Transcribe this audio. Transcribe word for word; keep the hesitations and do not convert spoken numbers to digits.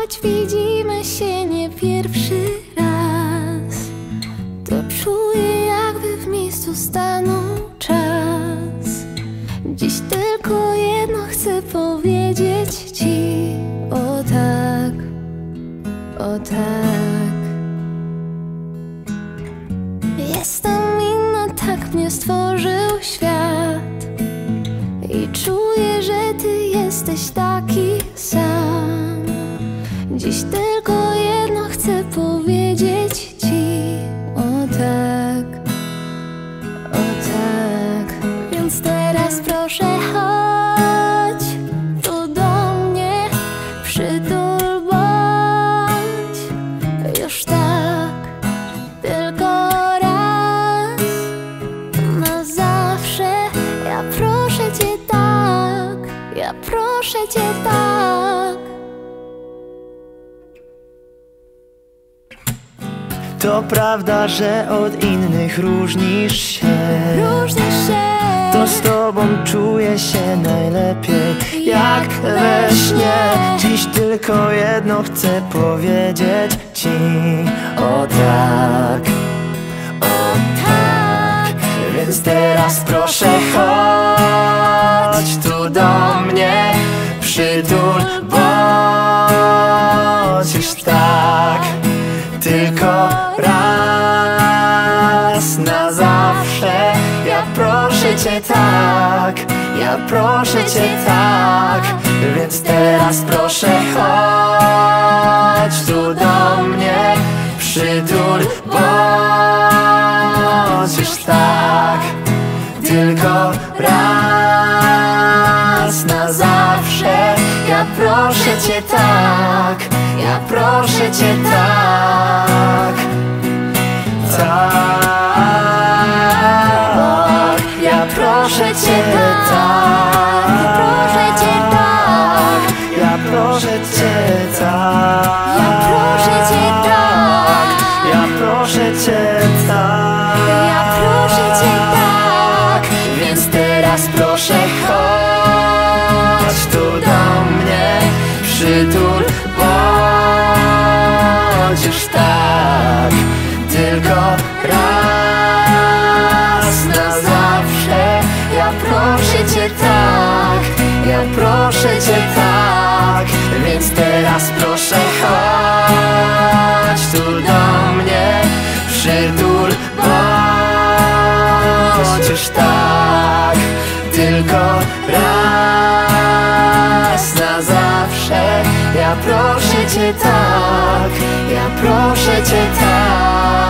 choć widzimy się nie pierwszy raz, to czuję, jakby w miejscu stanął czas. Dziś tylko jedno chcę powiedzieć ci: o tak, o tak. Jestem inna, tak mnie stworzył świat, i czuję, że ty jesteś taki sam. Dziś tylko jedno chcę powiedzieć ci: o tak, o tak. Więc teraz proszę chodź tu do mnie, przytul, bądź już tak, tylko raz na zawsze. Ja proszę cię tak, ja proszę cię tak. To prawda, że od innych różnisz się, Różnisz się. To z tobą czuję się najlepiej, jak we śnie. Dziś tylko jedno chcę powiedzieć ci: o tak, o tak. Więc teraz proszę chodź tu do mnie, przytul, bądź już tak, tylko raz na zawsze. Ja proszę cię tak, ja proszę cię tak. Więc teraz proszę chodź tu do mnie, przytul, bądź już tak, tylko raz na zawsze. Ja proszę cię tak, ja proszę cię tak, tak. Ja proszę cię tak, proszę cię tak. ja proszę cię tak, Ja proszę cię tak, ja proszę cię tak, ja proszę cię tak. Więc teraz proszę chodź tu do mnie, przytul, bądź już tak, tylko raz na zawsze. Ja proszę cię tak, ja proszę cię tak. Więc teraz proszę chodź tu do mnie, przytul, bądź już tak, tylko raz na zawsze. Ja proszę cię tak, ja proszę cię tak.